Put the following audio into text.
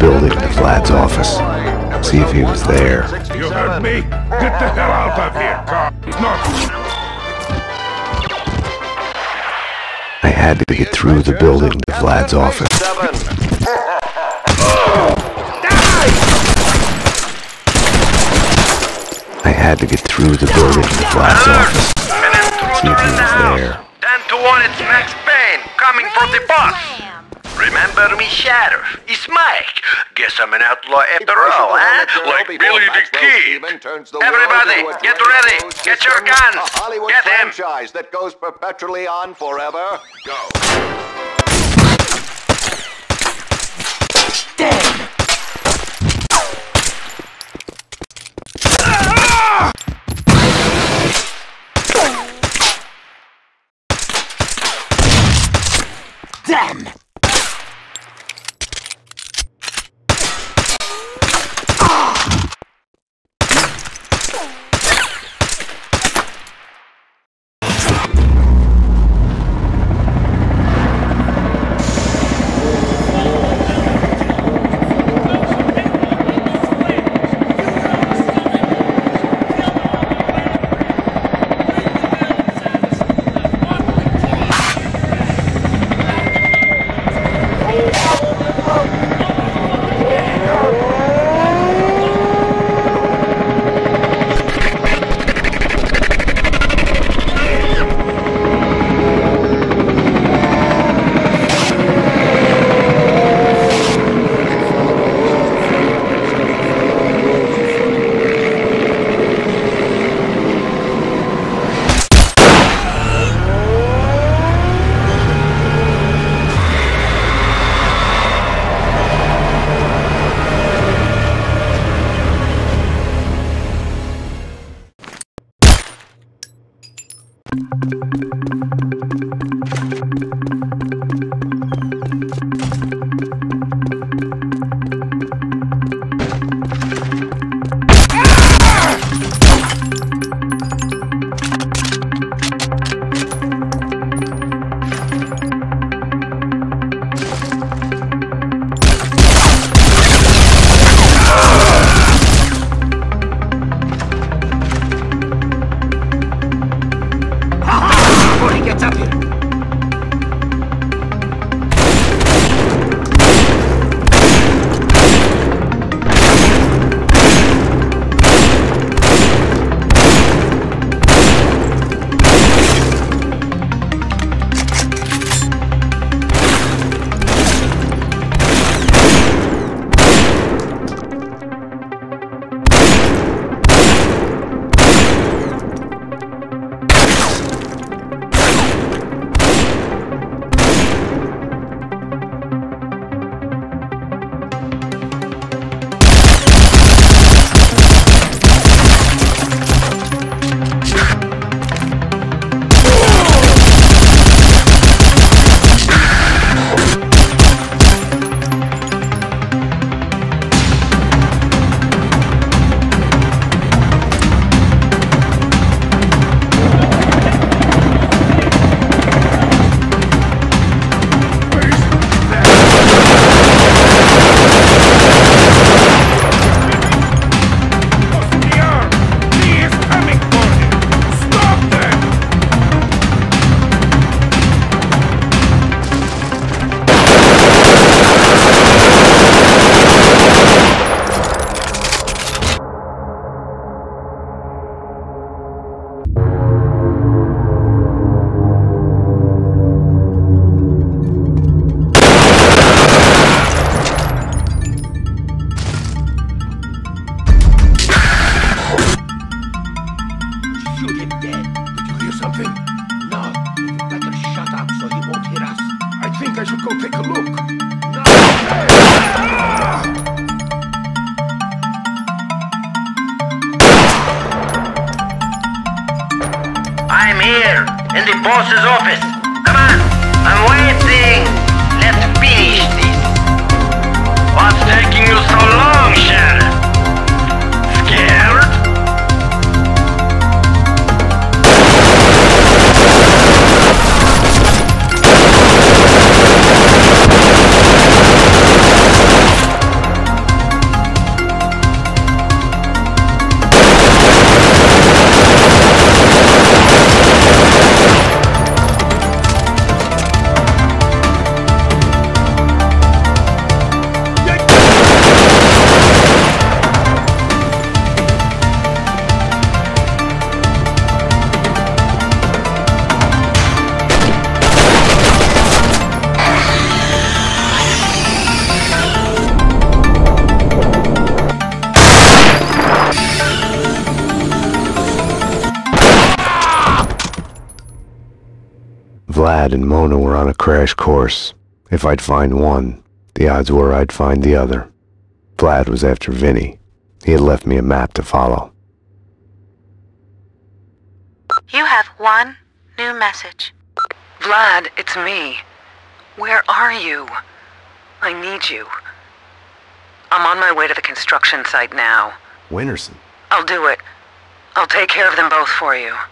building to Vlad's office. See if he was there. You heard me? Get the hell out of here, Carl. I had to get through the building to Vlad's office. I had to get through the building to Vlad's office. See if he was there. 10-1, it's Max Payne, coming from the boss. Remember me, Sheriff? It's Mike. Guess I'm an outlaw after all, huh? Like Billy the Kid. Everybody, get ready. Get your guns. Get him. Franchise that goes perpetually on forever. Go. Dead. Damn! I'm here, in the boss's office. Come on, I'm waiting. Let's finish this. What's taking you so long, Sheriff? Scared? Vlad and Mona were on a crash course. If I'd find one, the odds were I'd find the other. Vlad was after Vinny. He had left me a map to follow. You have one new message. Vlad, it's me. Where are you? I need you. I'm on my way to the construction site now. Winterson. I'll do it. I'll take care of them both for you.